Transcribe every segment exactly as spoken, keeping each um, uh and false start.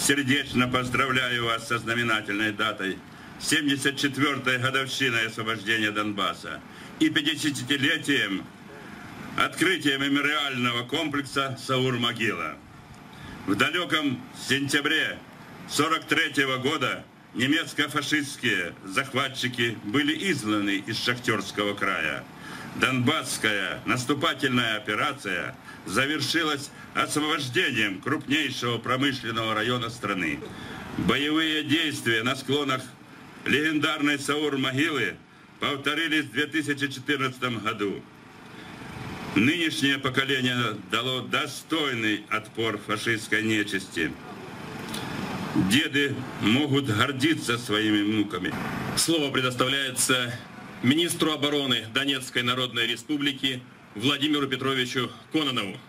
сердечно поздравляю вас со знаменательной датой семьдесят четвёртой годовщиной освобождения Донбасса и пятидесятилетием открытия мемориального комплекса «Саур-могила». В далеком сентябре сорок третьего года немецко-фашистские захватчики были изгнаны из Шахтерского края. Донбасская наступательная операция завершилась освобождением крупнейшего промышленного района страны. Боевые действия на склонах легендарной Саур-могилы повторились в две тысячи четырнадцатом году. Нынешнее поколение дало достойный отпор фашистской нечисти. Деды могут гордиться своими внуками. Слово предоставляется министру обороны Донецкой Народной Республики Владимиру Петровичу Кононову.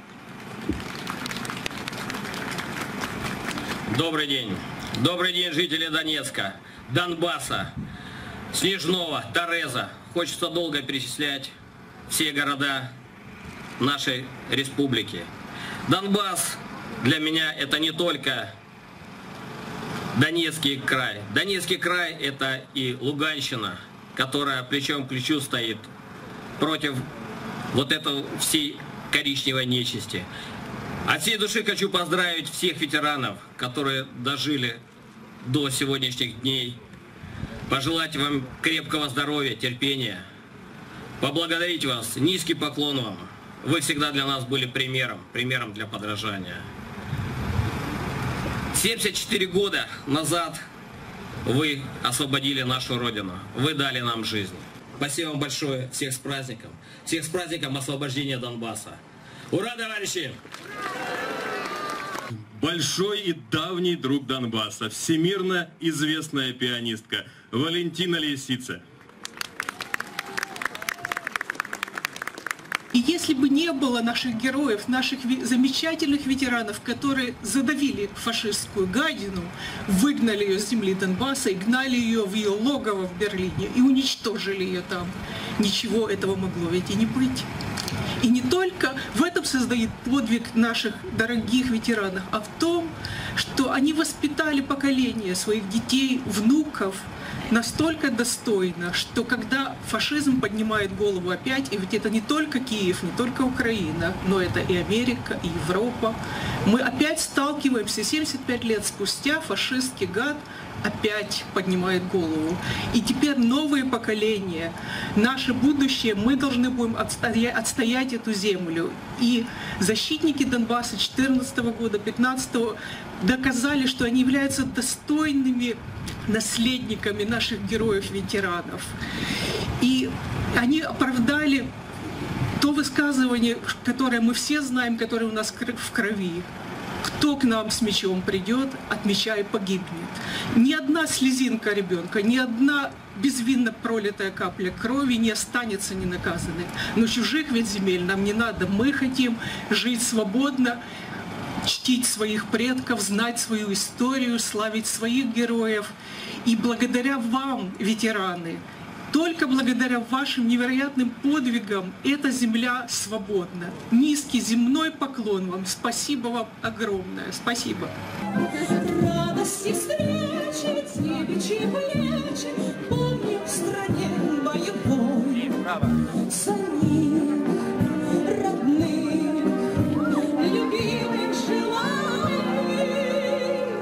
Добрый день. Добрый день, жители Донецка, Донбасса, Снежного, Тореза. Хочется долго перечислять все города нашей республики. Донбасс для меня это не только Донецкий край. Донецкий край это и Луганщина, которая плечом к плечу стоит против вот этой всей коричневой нечисти. От всей души хочу поздравить всех ветеранов, которые дожили до сегодняшних дней. Пожелать вам крепкого здоровья, терпения. Поблагодарить вас, низкий поклон вам. Вы всегда для нас были примером, примером для подражания. семьдесят четыре года назад вы освободили нашу Родину, вы дали нам жизнь. Спасибо вам большое, всех с праздником, всех с праздником освобождения Донбасса. Ура, товарищи! Большой и давний друг Донбасса, всемирно известная пианистка Валентина Лисица. И если бы не было наших героев, наших замечательных ветеранов, которые задавили фашистскую гадину, выгнали ее с земли Донбасса и гнали ее в ее логово в Берлине и уничтожили ее там, ничего этого могло ведь и не быть. И не только в этом состоит подвиг наших дорогих ветеранов, а в том, что они воспитали поколение своих детей, внуков, настолько достойно, что когда фашизм поднимает голову опять, и ведь это не только Киев, не только Украина, но это и Америка, и Европа, мы опять сталкиваемся, семьдесят пять лет спустя фашистский гад опять поднимает голову. И теперь новые поколения, наше будущее, мы должны будем отстоять, отстоять эту землю. И защитники Донбасса две тысячи четырнадцатого года, две тысячи пятнадцатого доказали, что они являются достойными наследниками наших героев-ветеранов. И они оправдали то высказывание, которое мы все знаем, которое у нас в крови. Кто к нам с мечом придет, от меча и погибнет. Ни одна слезинка ребенка, ни одна безвинно пролитая капля крови не останется ненаказанной. Но чужих ведь земель нам не надо. Мы хотим жить свободно, чтить своих предков, знать свою историю, славить своих героев. И благодаря вам, ветераны, только благодаря вашим невероятным подвигам эта земля свободна. Низкий земной поклон вам. Спасибо вам огромное. Спасибо. Радости встречи, девичьи плечи, помню в стране боевой. Самих родных, любимых, желанных,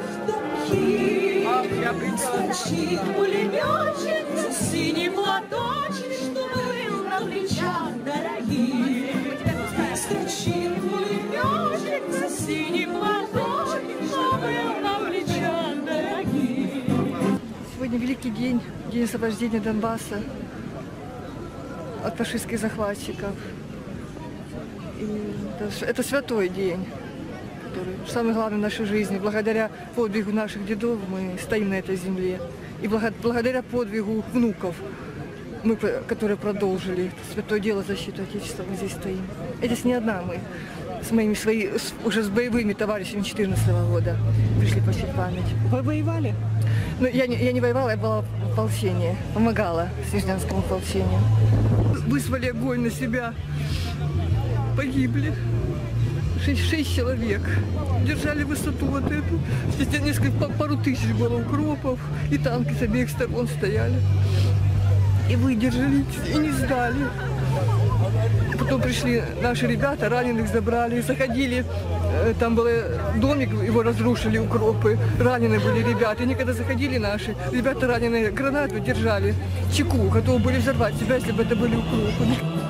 таких. Стучит пулеметчик, синий платочек, что был на плечах дорогих. Стучит пулеметчик, синий платочек, что был на плечах дорогих. Сегодня великий день, день освобождения Донбасса от фашистских захватчиков. И это, это святой день, который самый главный в нашей жизни. Благодаря подвигу наших дедов мы стоим на этой земле. И благодаря подвигу внуков, мы, которые продолжили это святое дело защиты Отечества, мы здесь стоим. И здесь не одна мы, с моими свои, с, уже с боевыми товарищами две тысячи четырнадцатого года пришли почтить память. Вы воевали? Ну, я, не, я не воевала, я была в ополчении, помогала Снежнянскому ополчению. Вызвали огонь на себя, погибли. Шесть, шесть человек. Держали высоту вот эту. Здесь несколько, пару тысяч было укропов. И танки с обеих сторон стояли. И выдержали, и не сдали. Потом пришли наши ребята, раненых забрали, заходили. Там был домик, его разрушили укропы. Раненые были ребята. И они когда заходили наши, ребята раненые гранату держали. Чеку, готовы были взорвать себя, если бы это были укропы.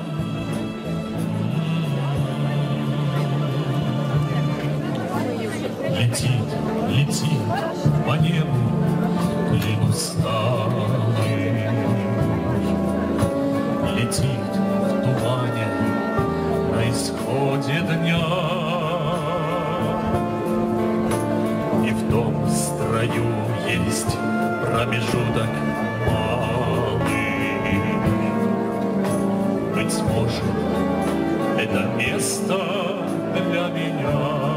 Летит, летит по небу клин усталый. Летит в тумане на исходе дня. И в том строю есть промежуток малый. Быть может, это место для меня.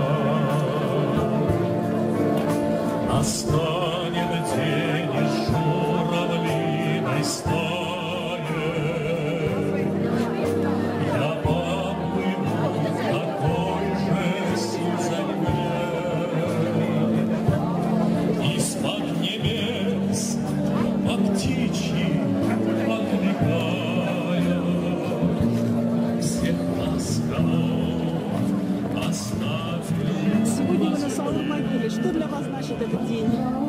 Настанет день из журавлиной стаи. Я поплыву в такой же сизогне. Из-под небес по птичьи окликая. Всех нас голов оставили. Сегодня вы на Салмагиле. Что для вас значит этот день?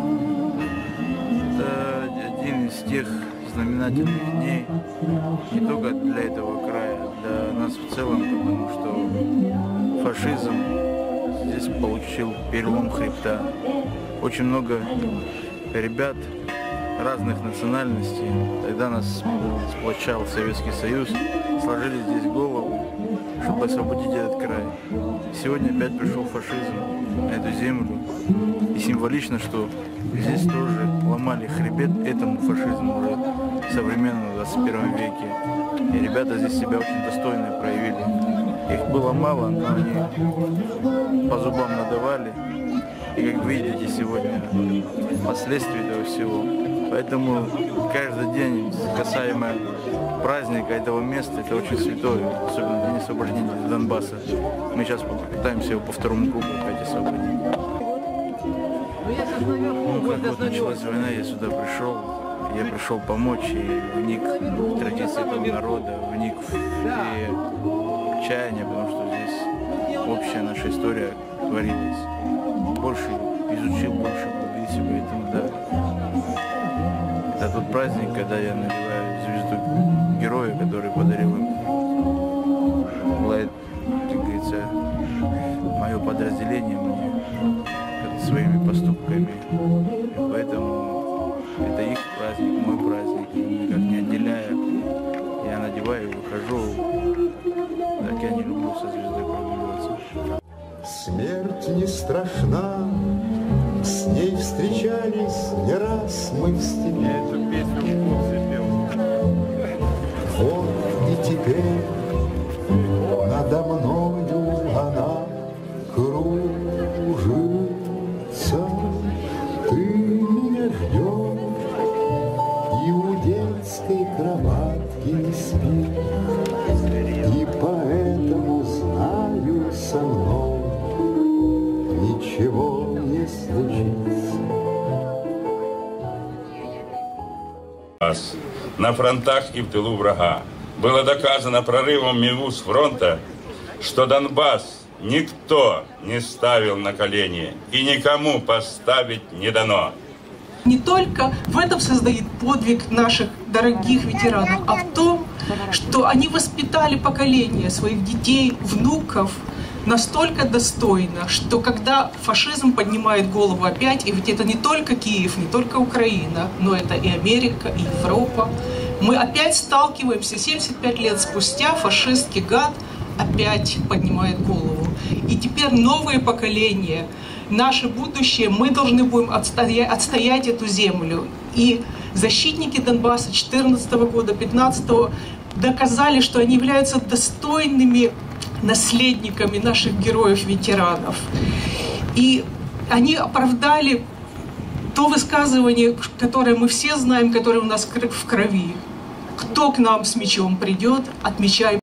Это один из тех знаменательных дней не только для этого края, для нас в целом, потому что фашизм здесь получил перелом хребта. Очень много ребят разных национальностей, тогда нас сплочал Советский Союз, сложили здесь голову, чтобы освободить этот край. Сегодня опять пришел фашизм на эту землю. И символично, что здесь тоже ломали хребет этому фашизму уже в современном двадцать первом веке. И ребята здесь себя очень достойно проявили. Их было мало, но они по зубам надавали. И как вы видите сегодня последствия этого всего. Поэтому каждый день, касаемо праздника этого места, это очень святое, особенно День освобождения Донбасса. Мы сейчас попытаемся его по второму кругу опять освободить. Ну, как вот началась война, я сюда пришел. Я пришел помочь и вник в традиции этого народа, вник в и чаяние, потому что здесь общая наша история творилась. Больше изучил, больше углубился, поэтому да. Это тот праздник, когда я надеваю звезду героя, который подарил им, как говорится, мое подразделение мне своими поступками. И поэтому это их праздник, мой праздник. И никак не отделяя, я надеваю и выхожу. Так я не люблю со звездой прогуливаться. Смерть не страшна, с ней встречались не раз мы в степи. Я эту песню в клубе пел. Вот и теперь надо мною она кружится. Ты меня ждешь и у детской кроватки не спишь. И поэтому знаю, со мной ничего не случится. На фронтах и в тылу врага. Было доказано прорывом МИГУ с фронта, что Донбасс никто не ставил на колени и никому поставить не дано. Не только в этом состоит подвиг наших дорогих ветеранов, а в том, что они воспитали поколение своих детей, внуков настолько достойно, что когда фашизм поднимает голову опять, и ведь это не только Киев, не только Украина, но это и Америка, и Европа, мы опять сталкиваемся, семьдесят пять лет спустя фашистский гад опять поднимает голову. И теперь новые поколения, наше будущее, мы должны будем отстоять, отстоять эту землю. И защитники Донбасса две тысячи четырнадцатого года, две тысячи пятнадцатого доказали, что они являются достойными наследниками наших героев-ветеранов. И они оправдали то высказывание, которое мы все знаем, которое у нас в крови. Кто к нам с мечом придет, отмечай